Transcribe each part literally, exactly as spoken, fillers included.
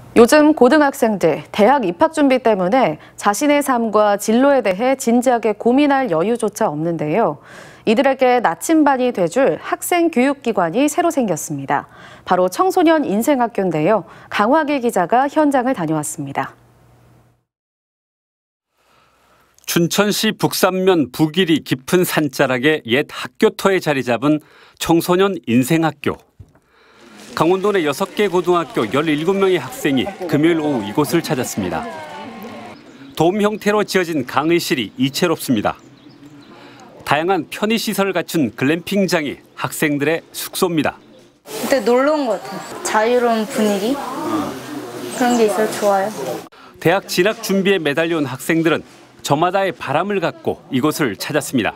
요즘 고등학생들 대학 입학 준비 때문에 자신의 삶과 진로에 대해 진지하게 고민할 여유조차 없는데요. 이들에게 나침반이 돼줄 학생교육기관이 새로 생겼습니다. 바로 청소년 인생학교인데요. 강화길 기자가 현장을 다녀왔습니다. 춘천시 북산면 북일이 깊은 산자락에 옛 학교터에 자리 잡은 청소년 인생학교. 강원도 내 여섯 개 고등학교 열일곱 명의 학생이 금요일 오후 이곳을 찾았습니다. 돔 형태로 지어진 강의실이 이채롭습니다. 다양한 편의시설을 갖춘 글램핑장이 학생들의 숙소입니다. 그때 놀러 온 것 같아요. 자유로운 분위기? 그런 게 있어서 좋아요. 대학 진학 준비에 매달려온 학생들은 저마다의 바람을 갖고 이곳을 찾았습니다.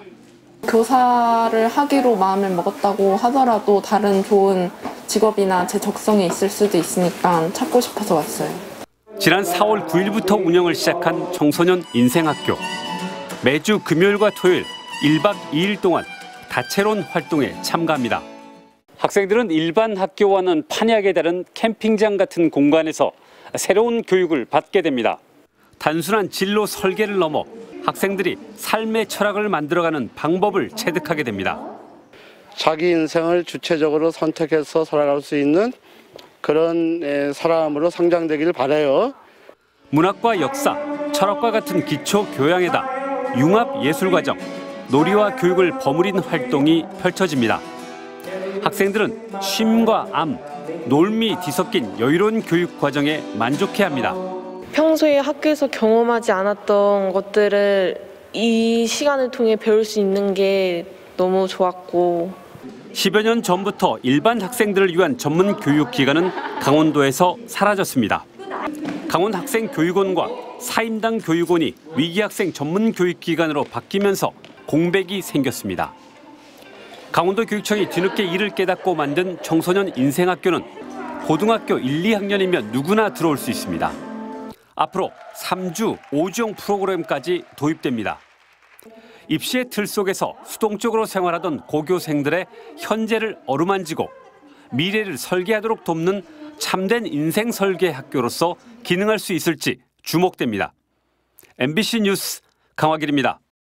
교사를 하기로 마음을 먹었다고 하더라도 다른 좋은 직업이나 제 적성에 있을 수도 있으니까 찾고 싶어서 왔어요. 지난 사월 구일부터 운영을 시작한 청소년 인생학교. 매주 금요일과 토요일 일 박 이 일 동안 다채로운 활동에 참가합니다. 학생들은 일반 학교와는 판이하게 다른 캠핑장 같은 공간에서 새로운 교육을 받게 됩니다. 단순한 진로 설계를 넘어 학생들이 삶의 철학을 만들어가는 방법을 체득하게 됩니다. 자기 인생을 주체적으로 선택해서 살아갈 수 있는 그런 사람으로 성장되기를 바라요. 문학과 역사, 철학과 같은 기초 교양에다 융합 예술과정, 놀이와 교육을 버무린 활동이 펼쳐집니다. 학생들은 쉼과 암, 놀미 뒤섞인 여유로운 교육 과정에 만족해합니다. 평소에 학교에서 경험하지 않았던 것들을 이 시간을 통해 배울 수 있는 게 너무 좋았고. 십여 년 전부터 일반 학생들을 위한 전문 교육기관은 강원도에서 사라졌습니다. 강원학생교육원과 사임당 교육원이 위기학생 전문 교육기관으로 바뀌면서 공백이 생겼습니다. 강원도 교육청이 뒤늦게 이를 깨닫고 만든 청소년 인생학교는 고등학교 일, 이 학년이면 누구나 들어올 수 있습니다. 앞으로 삼 주 오 주형 프로그램까지 도입됩니다. 입시의 틀 속에서 수동적으로 생활하던 고교생들의 현재를 어루만지고 미래를 설계하도록 돕는 참된 인생 설계 학교로서 기능할 수 있을지 주목됩니다. 엠비씨 뉴스 강화길입니다.